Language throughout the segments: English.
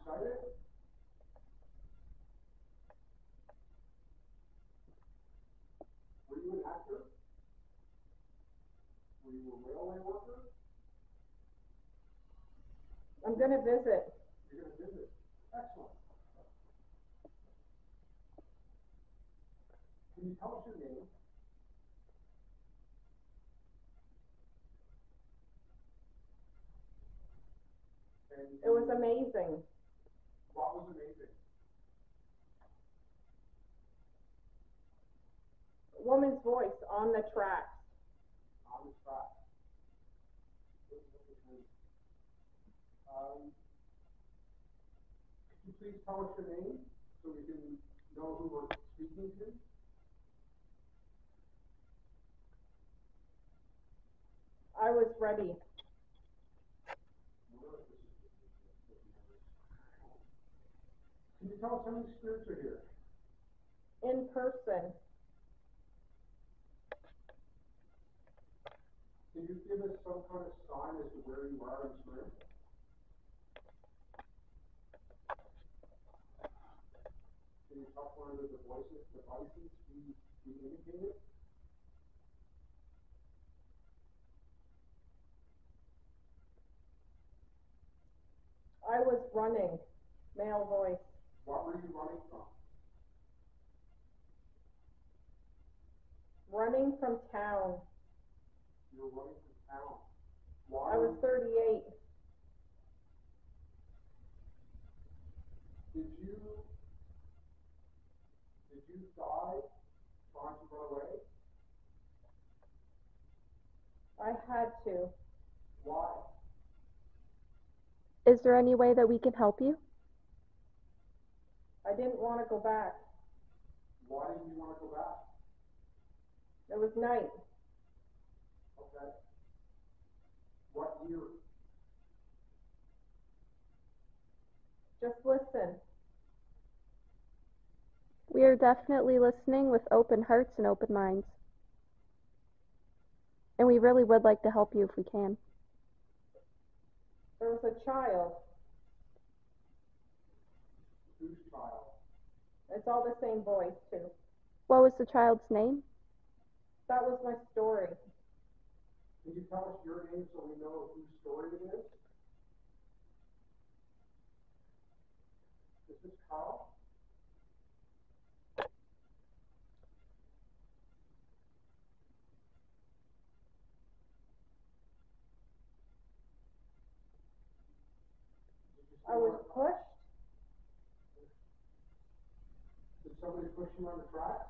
excited? Were you an actor? Were you a railway worker? I'm going to visit. You're going to visit. Excellent. Can you tell us your name? It was amazing. What was amazing? A woman's voice on the tracks. On the track. Could you please tell us your name so we can know who we're speaking to? I was ready. Can you tell us how many spirits are here? In person. Can you give us some kind of sign as to where you are in spirit? Can you talk one of the devices we indicated? I was running. Male voice. What were you running from? Running from town. You were running from town. Why? I was 38. Did you die trying to run away? I had to. Why? Is there any way that we can help you? I didn't want to go back. Why didn't you want to go back? It was night. Okay. What year? Just listen. We are definitely listening with open hearts and open minds. And we really would like to help you if we can. There was a child. Whose child? It's all the same voice, too. What was the child's name? That was my story. Can you tell us your name so we know whose story it is? Is this Carl? I was pushed. Did somebody push you on the tracks?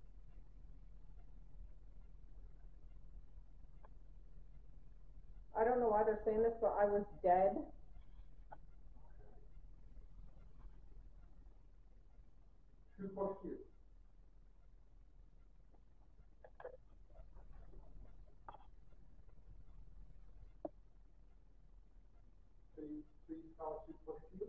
I don't know why they're saying this, but I was dead. Who pushed you? Can you please tell us who pushed you?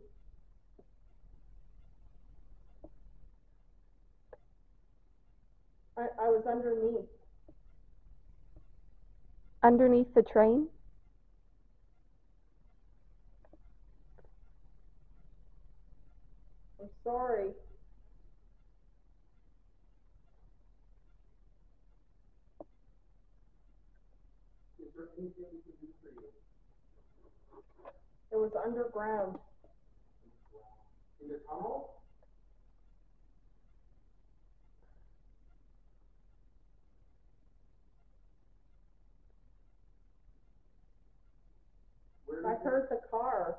I was underneath. Underneath the train? I'm sorry. Is there anything we can do for you? It was underground. In the tunnel? I heard the car.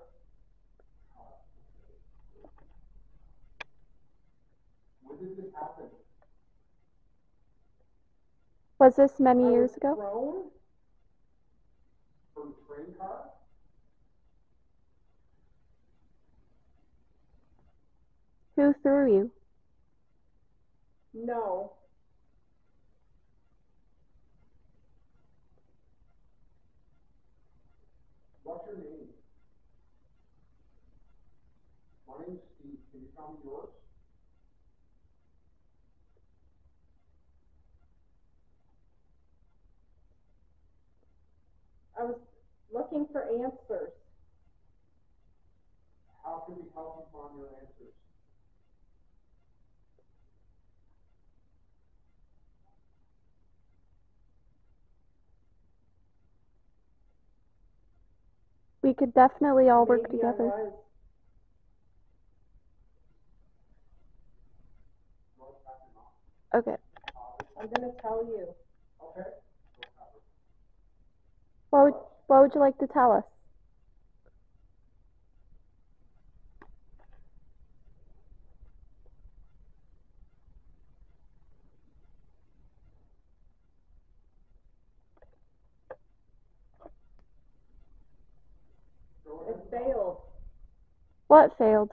When did this happen? Was this many I years was ago? thrown. From the train car? Who threw you? No. What's your name? My name's Steve. Can you tell me yours? I was looking for answers. How can we help you find your answers? We could definitely all work Maybe I together. was. Okay. I'm gonna tell you. Okay. What would you like to tell us? It failed. What failed?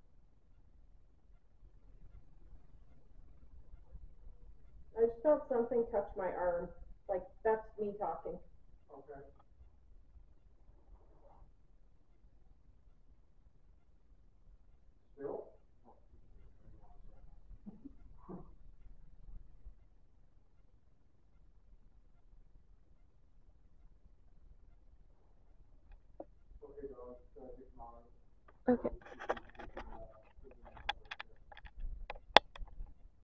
I just felt something touch my arm. Like, that's me talking. Okay. Still? Okay, guys, Okay.